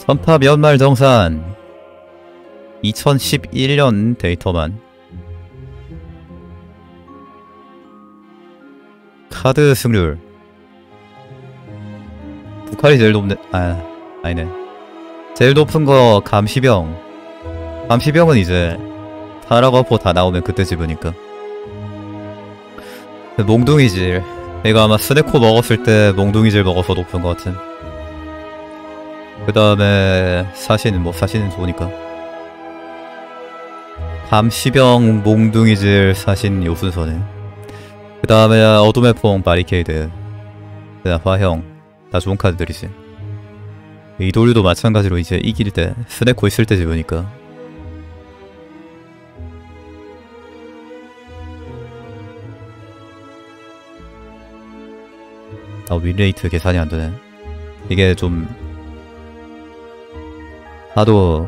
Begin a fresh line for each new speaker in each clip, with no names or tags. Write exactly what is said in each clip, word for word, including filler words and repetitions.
전파 연말 정산 이천십일 년 데이터만. 카드 승률 북한이 제일 높네. 아 아니네. 제일 높은 거 감시병. 감시병은 이제 타라거포 다 나오면 그때 집으니까. 몽둥이질, 내가 아마 스네코 먹었을 때 몽둥이질 먹어서 높은 것 같은. 그 다음에 사신, 뭐 사신은 좋으니까. 감시병, 몽둥이질, 사신 요 순서네. 그 다음에 어둠의 퐁, 바리케이드, 그 다음 화형, 다 좋은 카드들이지. 이도류도 마찬가지로 이제 이길 때, 스네코 있을 때 집으니까. 아, 윈레이트 계산이 안 되네. 이게 좀 하도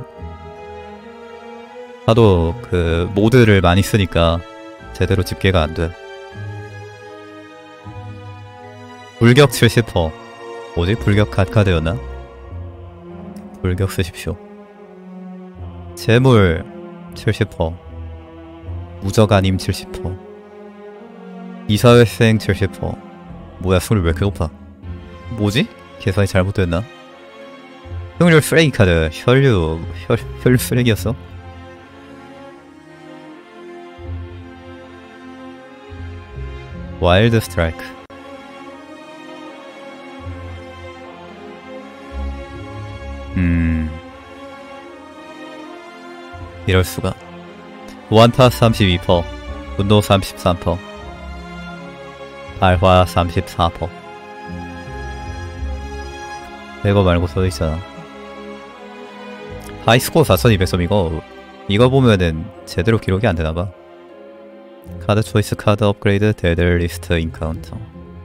하도 그 모드를 많이 쓰니까 제대로 집계가 안 돼. 불격 칠십 퍼센트. 뭐지? 불격 갓카드였나? 불격 쓰십시오. 재물 칠십 퍼센트. 무적 아님 칠십 퍼센트. 이사회생 칠십 퍼센트. 뭐야, 승률 왜 이렇게 높아? 뭐지? 계산이 잘못됐나? 승률 쓰레기 카드. 혈류, 혈, 혈류 쓰레기였어? 와일드 스트라이크. 음. 이럴수가. 원타 삼십이 퍼센트. 분노 삼십삼 퍼센트. 발화 삼십사 퍼센트. 이거 말고 써있잖아. 하이스코어 사천이백 점. 이거 이거 보면은 제대로 기록이 안되나봐. 카드 초이스, 카드 업그레이드, 데드리스트, 인카운터.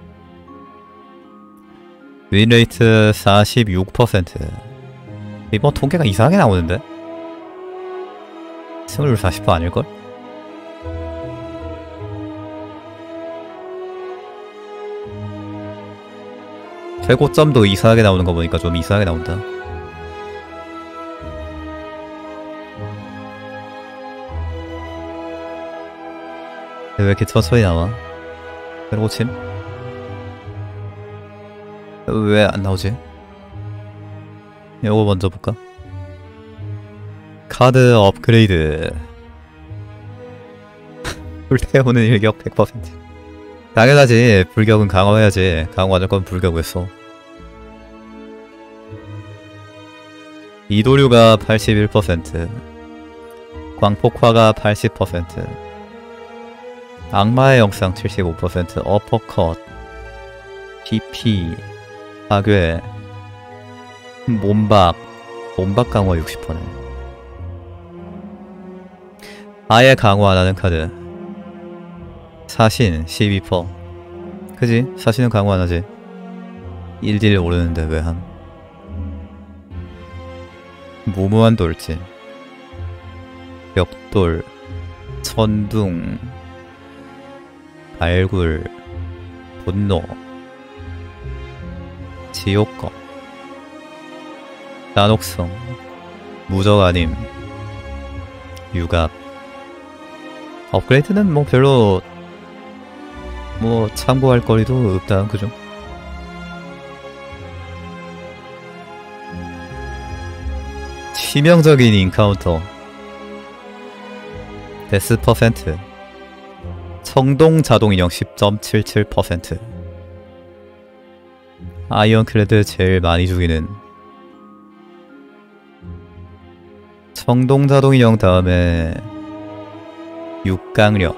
윈레이트 사십육 퍼센트. 이번 통계가 이상하게 나오는데? 승률 사십 퍼센트 아닐걸? 최고점도 이상하게 나오는 거 보니까 좀 이상하게 나온다. 왜 이렇게 천천히 나와? 빼고침? 왜 안 나오지? 이거 먼저 볼까? 카드 업그레이드. 불태우는 일격 백 퍼센트. 당연하지. 불격은 강화해야지. 강화할 건 불격을 써. 이도류가 팔십일 퍼센트. 광폭화가 팔십 퍼센트. 악마의 영상 칠십오 퍼센트. 어퍼컷, 피피, 파괴, 몸박. 몸박 강화 육십 퍼센트. 아예 강화 안하는 카드. 사신 십이 퍼센트. 그지? 사신은 강화 안하지. 일 딜 오르는데 왜 함? 무모한 돌진, 벽돌, 천둥, 발굴, 분노, 지옥검, 난옥성, 무적 아님, 유갑. 업그레이드는 뭐 별로 뭐 참고할 거리도 없다, 그죠? 치명적인 인카운터. 데스 퍼센트. 청동 자동인형 십 점 칠칠 퍼센트. 아이언클레드 제일 많이 죽이는. 청동 자동인형 다음에 육강령,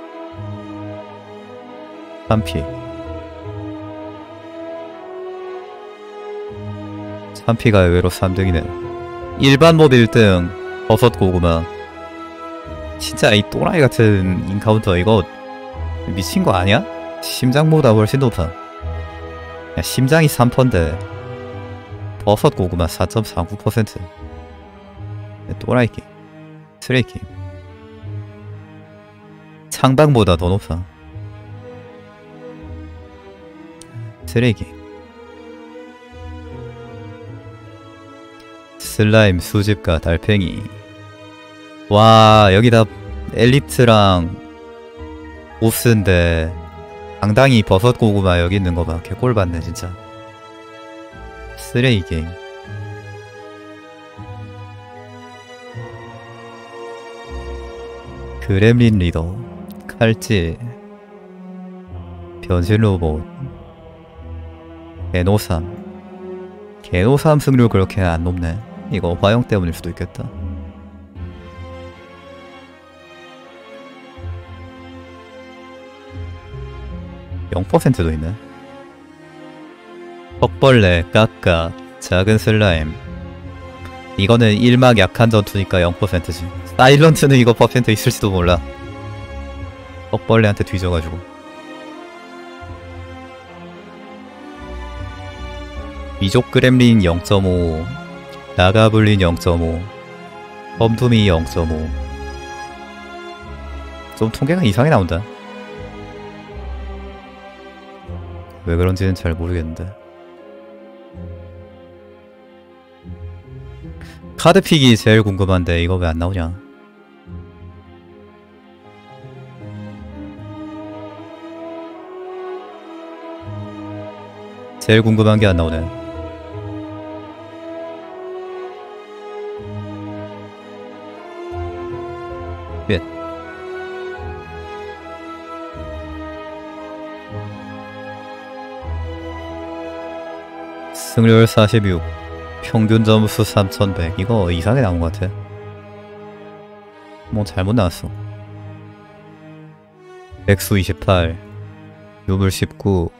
참피. 참피가 의외로 삼 등이네. 일반 몹 일 등 버섯 고구마. 진짜 이 또라이 같은 인카운터 이거 미친 거 아니야? 심장보다 훨씬 높아. 야, 심장이 삼 퍼센트인데 버섯 고구마 사 점 사구 퍼센트. 또라이 게임. 쓰레기 게임. 창방보다 더 높아. 쓰레기. 슬라임, 수집가, 달팽이. 와, 여기다 엘리트랑 보스인데 당당히 버섯 고구마 여기 있는 거 봐. 개꼴 받네 진짜. 쓰레기 게임. 그렘린 리더, 칼질, 변신 로봇, 개노삼. 개노삼 승률 그렇게 안 높네. 이거 화형 때문일 수도 있겠다. 영 퍼센트도 있네. 턱벌레, 까까, 작은 슬라임. 이거는 일막 약한 전투니까 영 퍼센트지. 사일런트는 이거 퍼센트 있을지도 몰라. 턱벌레한테 뒤져가지고. 미족 그렘린 영 점 오, 나가블린 영 점 오, 범투미 영 점 오. 좀 통계가 이상하게 나온다. 왜 그런지는 잘 모르겠는데. 카드픽이 제일 궁금한데 이거 왜 안 나오냐. 제일 궁금한 게 안 나오네. 왜? 승률 사십육, 평균 점수 삼천백. 이거 이상하게 나온 것 같아. 뭐 잘못 나왔어. 백수 이십팔, 유물 십구,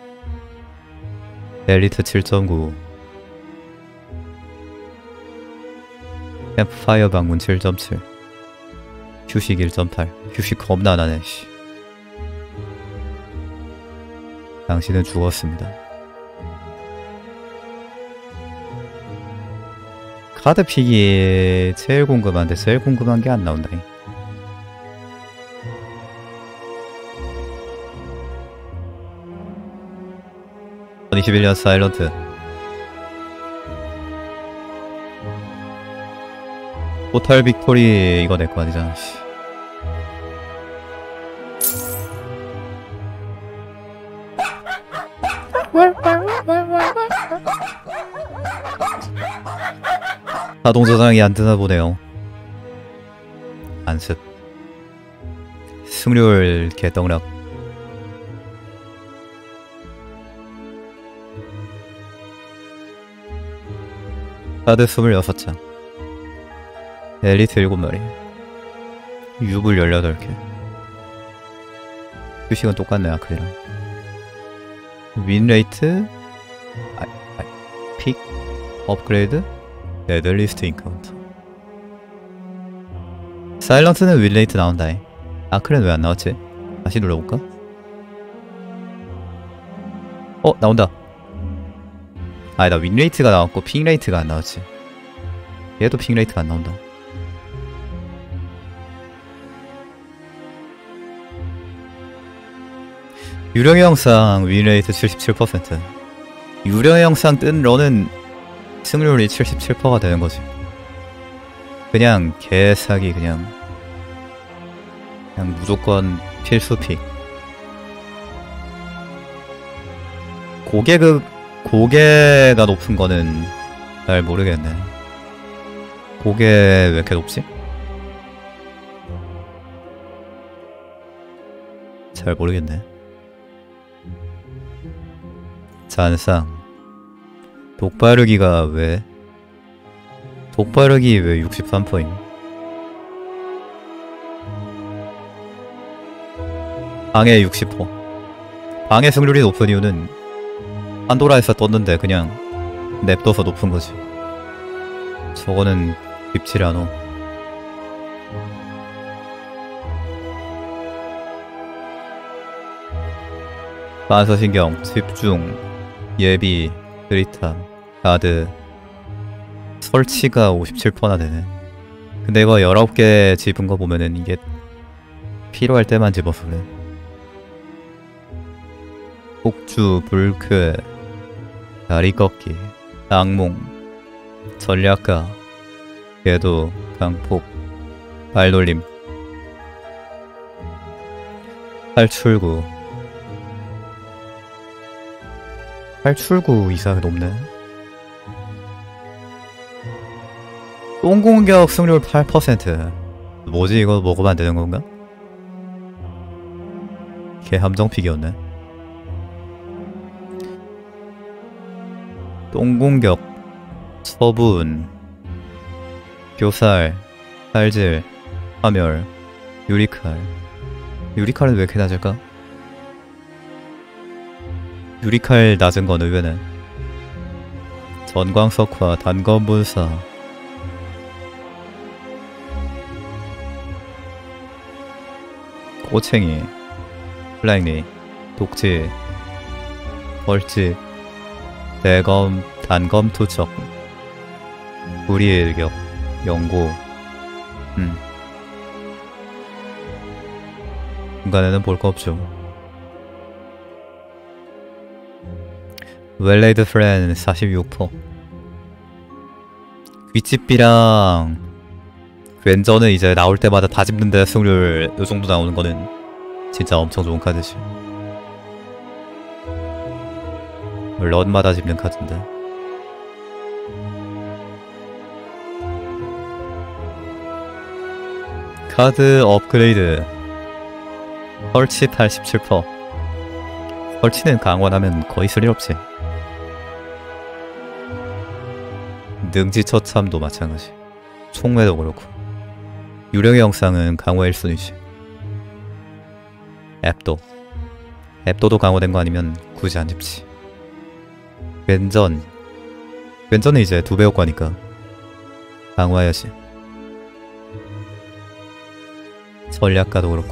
엘리트 칠 점 구, 캠프파이어 방문 칠 점 칠, 휴식 일 점 팔. 휴식 겁나 나네. 씨. 당신은 죽었습니다. 카드픽이 제일 궁금한데 제일 궁금한 게 안 나온다. 이천이십일 년 사일런트. 포탈 빅토리 이거 내거 아니잖아. 씨. 자동 저장이 안 되나 보네요. 안습. 승률 개떡락. 카드 스물여섯 장, 엘리트 일곱 마리, 유불 열여덟 개. 휴식은 똑같네. 아크리랑 윈레이트, 아, 아, 픽, 업그레이드, 네덜리스트 인카운터. 사일런트는 윈레이트 나온다. 아크는 왜 안 나왔지? 다시 눌러볼까? 어? 나온다. 아니다, 윈레이트가 나왔고 픽레이트가 안 나왔지. 얘도 픽레이트가 안 나온다. 유령 영상 윈레이트 칠십칠 퍼센트. 유령 영상 뜬 런은 승률이 칠십칠 퍼센트가 되는 거지. 그냥 개사기. 그냥 그냥 무조건 필수 픽. 고개급 고개가 높은 거는 잘 모르겠네. 고개 왜 이렇게 높지? 잘 모르겠네. 잔상. 독바르기가 왜? 독바르기 왜 육십삼 퍼센트? 방해 육십 퍼센트. 방해 승률이 높은 이유는 판도라에서 떴는데 그냥 냅둬서 높은 거지. 저거는 깊지 않아. 반사신경, 집중, 예비, 드리탐, 가드. 설치가 오십칠 퍼센트나 되네. 근데 이거 열아홉 개 집은 거 보면은 이게 필요할 때만 집어서 그래. 폭주, 불쾌, 다리 꺾기, 악몽, 전략가, 궤도, 강폭, 발놀림, 탈출구. 탈출구 이상이 높네. 똥공격 승률 팔 퍼센트. 뭐지, 이거 먹으면 안 되는 건가? 개 함정픽이었네. 똥공격, 서분, 교살, 칼질, 파멸, 유리칼. 유리칼은 왜 이렇게 낮을까? 유리칼 낮은 건 의외네. 전광석화, 단검분사, 꼬챙이, 플라잉리, 독지, 벌집, 대검, 단검 투척, 불의의 일격, 영고. 음. 중간에는 볼 거 없죠. 웰레이드 프렌 사십육 퍼센트. 윗집비랑 왼전은 이제 나올 때마다 다 집는데 승률 요정도 나오는 거는 진짜 엄청 좋은 카드지. 런마다 집는 카드인데. 카드 업그레이드. 설치 팔십칠 퍼센트. 설치는 강원하면 거의 쓸 일 없지. 능지 처참도 마찬가지. 총매도 그렇고. 유령의 영상은 강화 일 순위지. 앱도. 앱도도 강화된 거 아니면 굳이 안 집지. 왼전. 왼전은 이제 두 배 효과니까 강화해야지. 전략가도 그렇고.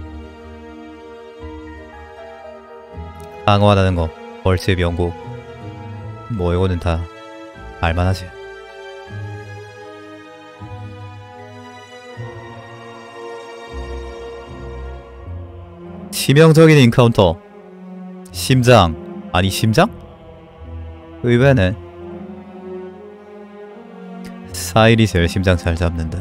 강화하는 거, 벌집 연구. 뭐 이거는 다 알만하지. 치명적인 인카운터. 심장. 아니 심장? 의외네. 사일이 제일 심장 잘 잡는데.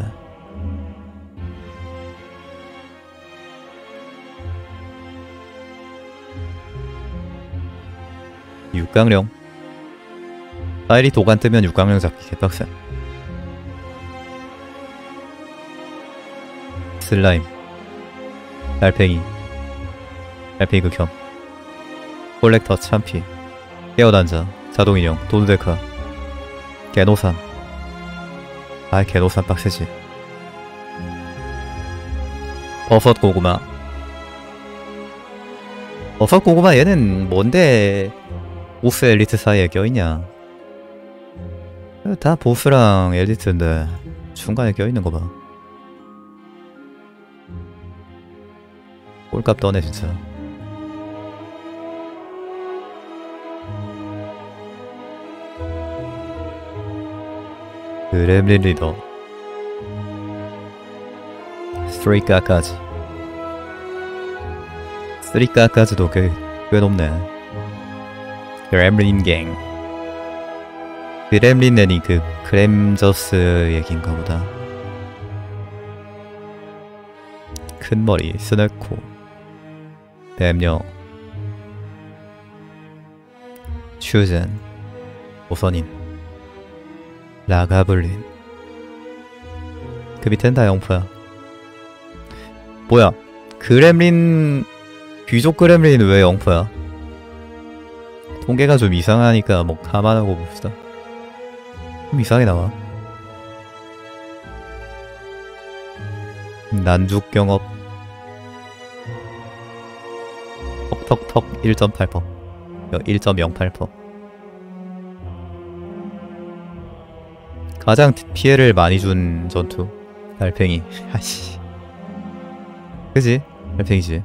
육강령. 사일이 도관 뜨면 육강령 잡기 개빡세. 슬라임, 달팽이, 달팽이 극혐, 콜렉터 참피, 깨어단자, 자동인형, 도드데카, 개노산. 아이 개노산 빡세지. 버섯 고구마. 버섯 고구마 얘는 뭔데 보스 엘리트 사이에 껴있냐. 다 보스랑 엘리트인데 중간에 껴있는 거 봐. 꼴값 떠네 진짜. 그렘린 리더. 스트리카까지. 스트리카까지도 꽤, 꽤 높네. 그렘린 갱. 그렘린nen이 그 그램저스 얘기인가 보다. 큰머리, 스네코, 뱀녀, 슈젠, 오선인, 라가블린. 그 밑엔 다 영포야. 뭐야, 그렘린, 귀족 그렘린 왜 영포야? 통계가 좀 이상하니까 뭐 감안하고 봅시다. 좀 이상하게 나와. 난죽경업. 턱턱턱 일 점 팔 퍼센트, 일 점 영팔 퍼센트. 가장 피해를 많이 준 전투. 달팽이. 아씨. 그지? 달팽이지.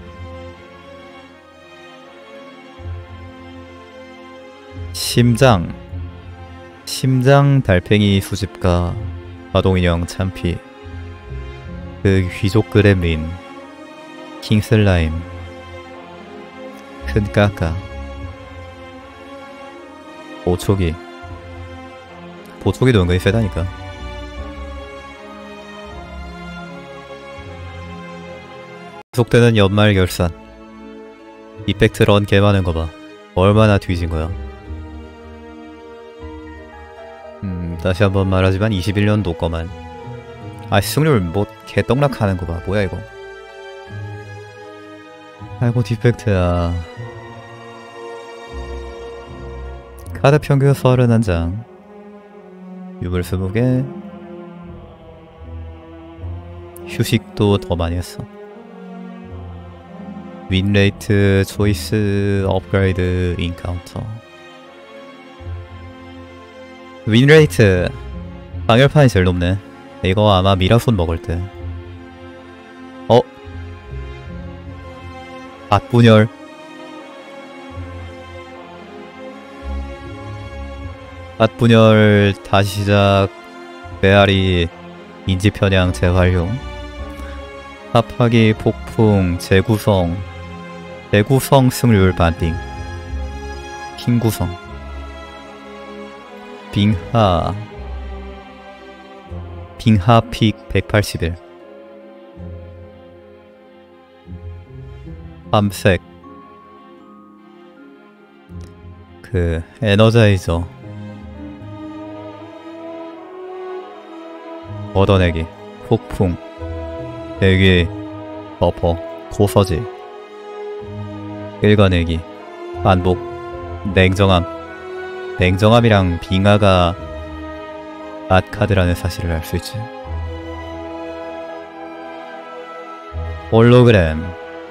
심장. 심장 달팽이 수집가, 가동인형 참피, 그 귀족 그렘린, 킹슬라임, 큰 까까, 보초기. 보초기도 은근히 세다니까. 계속되는 연말 결산. 이펙트 런 개 많은 거 봐. 얼마나 뒤진 거야. 음, 다시 한번 말하지만 이십일 년도 거만. 아, 승률 뭐 개떡락하는 거 봐. 뭐야 이거. 아이고 디펙트야. 카드 평균 서른한 장. 유물 스무 개. 휴식도 더 많이 했어. 윈레이트, 초이스, 업그레이드, 인카운터. 윈레이트 방열판이 제일 높네. 이거 아마 미라손 먹을 때. 어? 밭분열. 밭분열 다시 시작. 메아리 인지편향 재활용. 합하기 폭풍 재구성. 재구성 승률 반띵. 핑구성. 빙하. 빙하 픽 백팔십일. 밤색. 그 에너자이저. 얻어내기. 폭풍. 대기. 버퍼. 고서지. 읽어내기. 반복. 냉정함. 냉정함이랑 빙하가 앗카드라는 사실을 알 수 있지. 홀로그램.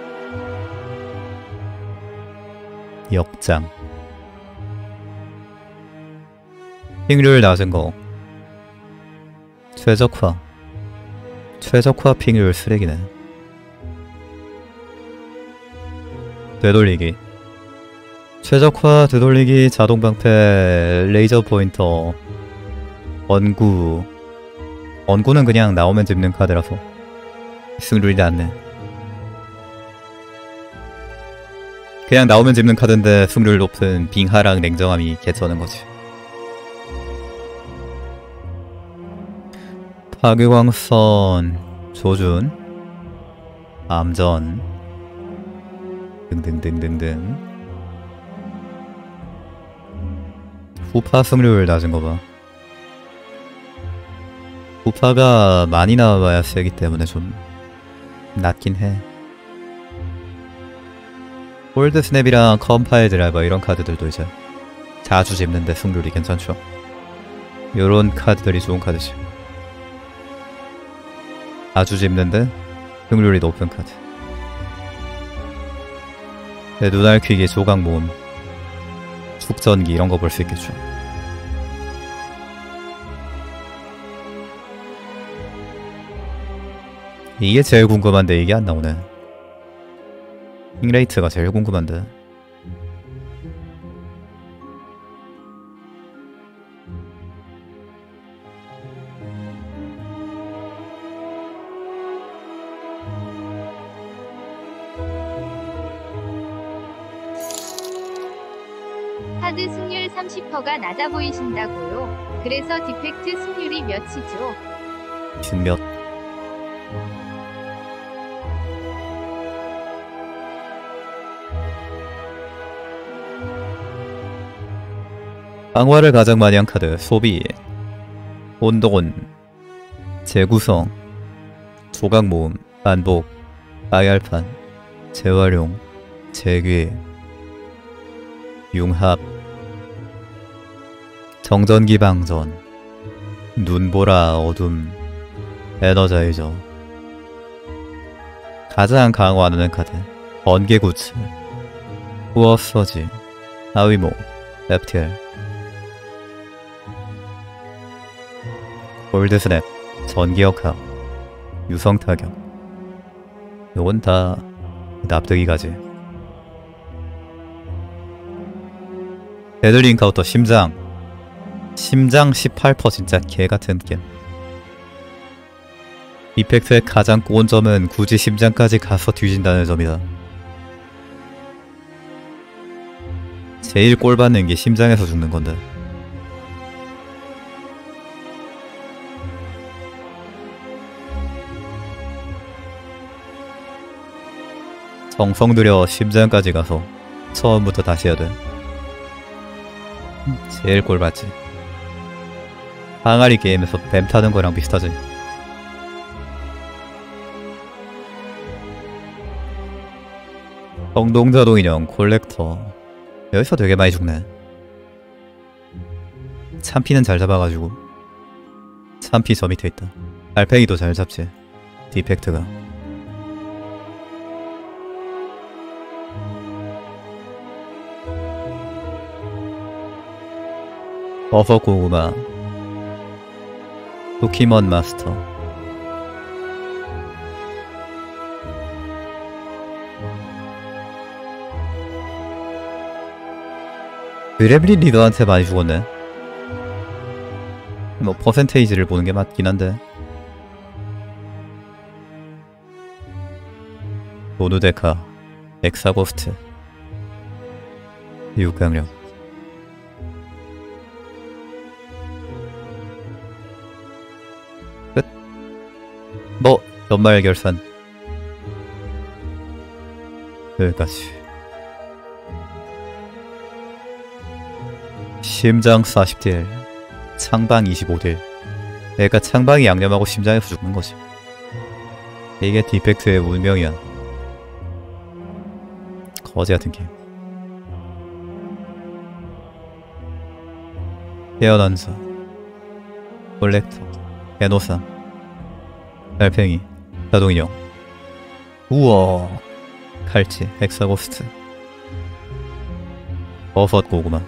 역장. 핑률 낮은 거. 최적화. 최적화 핑률 쓰레기네. 되돌리기. 최적화 되돌리기 자동방패 레이저 포인터. 원구. 원구는 그냥 나오면 집는 카드라서 승률이 낮네. 그냥 나오면 집는 카드인데 승률 높은 빙하랑 냉정함이 개쩌는 거지. 파괴광선, 조준, 암전 등등등등등. 후파 승률 낮은 거 봐. 후파가 많이 나와야 세기 때문에 좀 낮긴 해. 홀드 스냅이랑 컴파일 드라이버 이런 카드들도 이제 자주 집는데 승률이 괜찮죠. 요런 카드들이 좋은 카드지. 자주 집는데 승률이 높은 카드. 네, 눈알퀴기, 조각모음, 축전기 이런 거 볼 수 있겠죠. 이게 제일 궁금한데 이게 안 나오네. 핑레이트가 제일 궁금한데.
카드 승률 삼십 퍼센트가 낮아 보이신다고요? 그래서 디펙트 승률이 몇이죠?
몇? 강화를 가장 많이 한 카드. 소비. 온도곤. 재구성. 조각모음. 반복. 아이알판. 재활용. 재귀. 융합. 정전기 방전. 눈보라 어둠. 에너자이저. 가장 강화하는 카드. 번개구츠. 후어서지. 아위모. 랩틸. 골드스냅. 전기역학. 유성타격. 요건 다 납득이가지. 데들링 카우터. 심장. 심장 십팔 퍼센트 진짜 개같은 게임. 이펙트의 가장 꼬운 점은 굳이 심장까지 가서 뒤진다는 점이다. 제일 꼴받는 게 심장에서 죽는 건데. 정성 들여 심장까지 가서 처음부터 다시 해야 돼. 제일 꼴받지. 항아리 게임에서 뱀 타는 거랑 비슷하지. 성동자동 인형 콜렉터. 여기서 되게 많이 죽네. 참피는 잘 잡아가지고. 참피 저 밑에 있다. 달팽이도 잘 잡지. 디펙트가. 버섯 고구마. 포켓몬 마스터. 그래블린 리더한테 많이 죽었네. 뭐 퍼센테이지를 보는 게 맞긴 한데. 노누데카, 엑사고스트, 육강력. 끝. 뭐 연말 결산. 여기까지. 심장 사십 딜, 창방 이십오 딜. 그러니까 창방이 양념하고 심장에서 죽는 거지. 이게 디펙트의 운명이야. 거지 같은 게임. 헤어난사, 콜렉터, 에노상, 달팽이, 자동인형. 우와. 칼치, 헥사고스트, 버섯 고구마,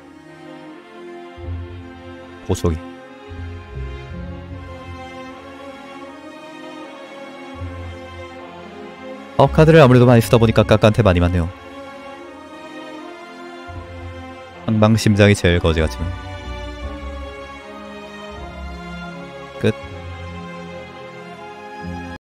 보석이. 어, 카드를 아무래도 많이 쓰다 보니까 깎한테 많이 맞네요. 항방심장이 제일 거지 같지만. 끝.